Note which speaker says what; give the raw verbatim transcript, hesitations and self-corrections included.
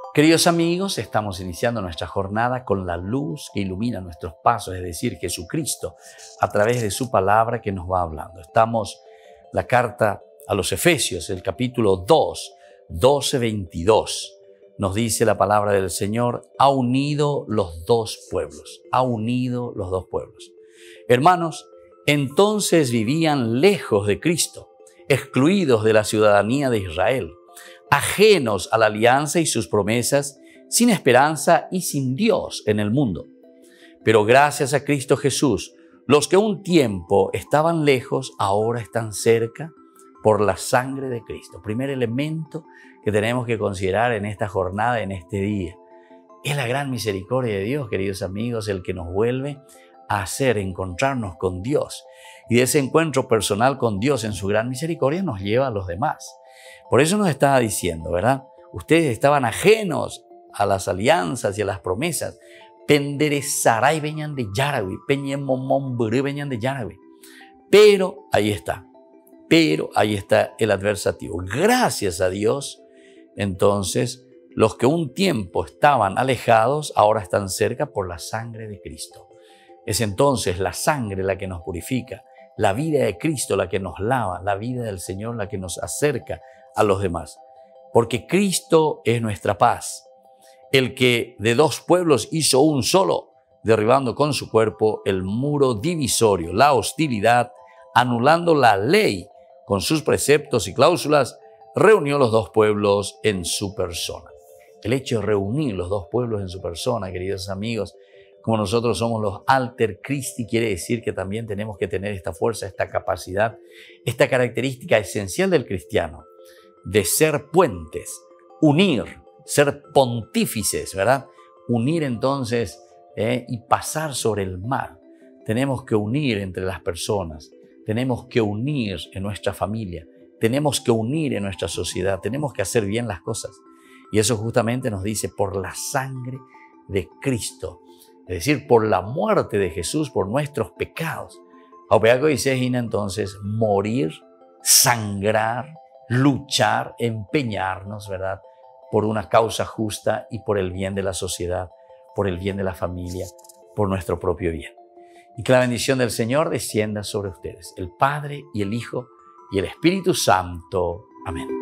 Speaker 1: Queridos amigos, estamos iniciando nuestra jornada con la luz que ilumina nuestros pasos, es decir, Jesucristo, a través de su palabra que nos va hablando. Estamos en la carta a los Efesios, el capítulo dos, doce, veintidós. Nos dice la palabra del Señor: ha unido los dos pueblos, ha unido los dos pueblos. Hermanos, entonces vivían lejos de Cristo, excluidos de la ciudadanía de Israel, ajenos a la alianza y sus promesas, sin esperanza y sin Dios en el mundo. Pero gracias a Cristo Jesús, los que un tiempo estaban lejos, ahora están cerca por la sangre de Cristo. Primer elemento que tenemos que considerar en esta jornada, en este día, es la gran misericordia de Dios, queridos amigos, el que nos vuelve a hacer encontrarnos con Dios. Y de ese encuentro personal con Dios en su gran misericordia nos lleva a los demás. Por eso nos estaba diciendo, ¿verdad? Ustedes estaban ajenos a las alianzas y a las promesas. Penderezaray venían de Yarawi, peñemomomburé venían de Yarawi. Pero ahí está, pero ahí está el adversativo. Gracias a Dios, entonces, los que un tiempo estaban alejados, ahora están cerca por la sangre de Cristo. Es entonces la sangre la que nos purifica, la vida de Cristo la que nos lava, la vida del Señor la que nos acerca a los demás. Porque Cristo es nuestra paz, el que de dos pueblos hizo un solo, derribando con su cuerpo el muro divisorio, la hostilidad, anulando la ley con sus preceptos y cláusulas, reunió los dos pueblos en su persona. El hecho de reunir los dos pueblos en su persona, queridos amigos, como nosotros somos los alter Christi, quiere decir que también tenemos que tener esta fuerza, esta capacidad, esta característica esencial del cristiano, de ser puentes, unir, ser pontífices, ¿verdad? Unir entonces eh, y pasar sobre el mar. Tenemos que unir entre las personas, tenemos que unir en nuestra familia, tenemos que unir en nuestra sociedad, tenemos que hacer bien las cosas. Y eso justamente nos dice por la sangre de Cristo. Es decir, por la muerte de Jesús, por nuestros pecados. Aupeaco dice entonces morir, sangrar, luchar, empeñarnos, ¿verdad? Por una causa justa y por el bien de la sociedad, por el bien de la familia, por nuestro propio bien. Y que la bendición del Señor descienda sobre ustedes, el Padre y el Hijo y el Espíritu Santo. Amén.